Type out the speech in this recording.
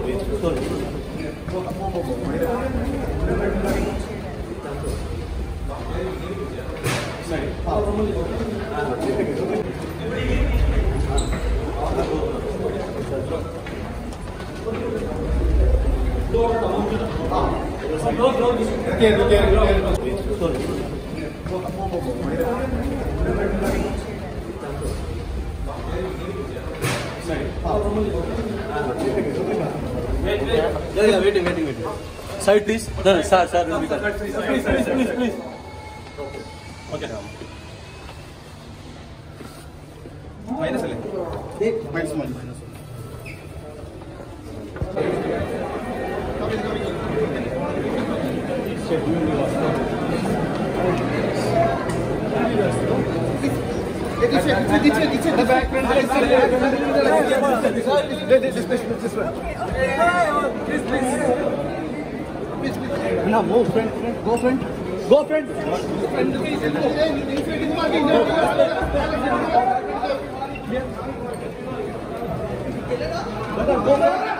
Waiting. Side, please. No, sir, will be there. Please. Okay. Minus. The back front. This one. Please. Now move front. Go front. Go.